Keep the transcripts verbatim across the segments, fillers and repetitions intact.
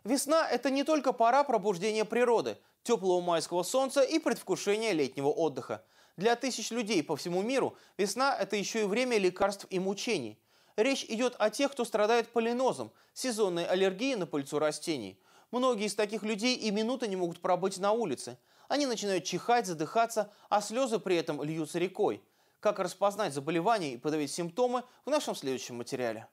Весна – это не только пора пробуждения природы, теплого майского солнца и предвкушения летнего отдыха. Для тысяч людей по всему миру весна – это еще и время лекарств и мучений. Речь идет о тех, кто страдает полинозом, сезонной аллергией на пыльцу растений. Многие из таких людей и минуты не могут пробыть на улице. Они начинают чихать, задыхаться, а слезы при этом льются рекой. Как распознать заболевание и подавить симптомы в нашем следующем материале.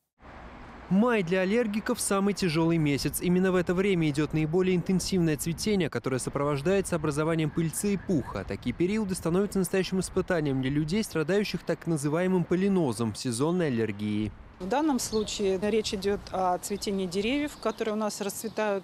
Май для аллергиков – самый тяжелый месяц. Именно в это время идет наиболее интенсивное цветение, которое сопровождается образованием пыльцы и пуха. Такие периоды становятся настоящим испытанием для людей, страдающих так называемым полинозом – сезонной аллергией. В данном случае речь идет о цветении деревьев, которые у нас расцветают.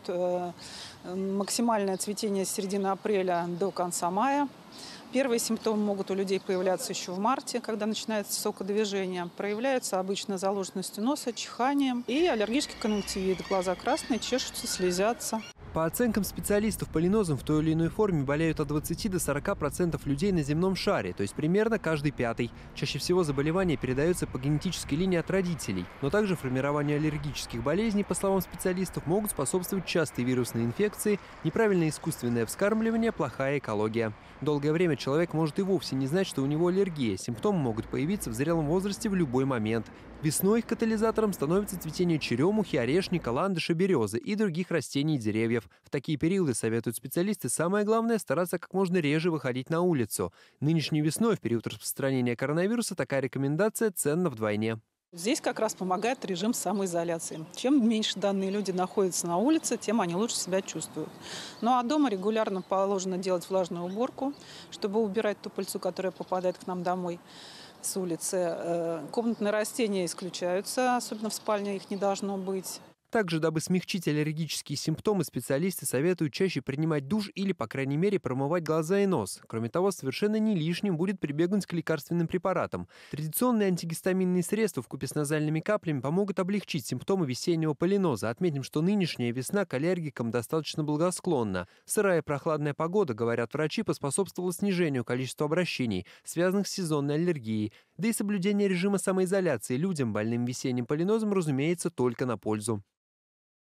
Максимальное цветение с середины апреля до конца мая. Первые симптомы могут у людей появляться еще в марте, когда начинается сокодвижение. Проявляются обычно заложенностью носа, чиханием и аллергический конъюнктивит. Глаза красные, чешутся, слезятся. По оценкам специалистов, полинозом в той или иной форме болеют от двадцати до сорока процентов людей на земном шаре, то есть примерно каждый пятый. Чаще всего заболевание передается по генетической линии от родителей. Но также формированию аллергических болезней, по словам специалистов, могут способствовать частые вирусные инфекции, неправильное искусственное вскармливание, плохая экология. Долгое время человек может и вовсе не знать, что у него аллергия. Симптомы могут появиться в зрелом возрасте в любой момент. Весной их катализатором становится цветение черемухи, орешника, ландыша, березы и других растений и деревьев. В такие периоды, советуют специалисты, самое главное – стараться как можно реже выходить на улицу. Нынешней весной, в период распространения коронавируса, такая рекомендация ценна вдвойне. Здесь как раз помогает режим самоизоляции. Чем меньше данные люди находятся на улице, тем они лучше себя чувствуют. Ну а дома регулярно положено делать влажную уборку, чтобы убирать ту пыльцу, которая попадает к нам домой с улицы. Комнатные растения исключаются, особенно в спальне их не должно быть. Также, дабы смягчить аллергические симптомы, специалисты советуют чаще принимать душ или, по крайней мере, промывать глаза и нос. Кроме того, совершенно не лишним будет прибегнуть к лекарственным препаратам. Традиционные антигистаминные средства вкупе с назальными каплями помогут облегчить симптомы весеннего полиноза. Отметим, что нынешняя весна к аллергикам достаточно благосклонна. Сырая и прохладная погода, говорят врачи, поспособствовала снижению количества обращений, связанных с сезонной аллергией. Да и соблюдение режима самоизоляции людям, больным весенним полинозом, разумеется, только на пользу.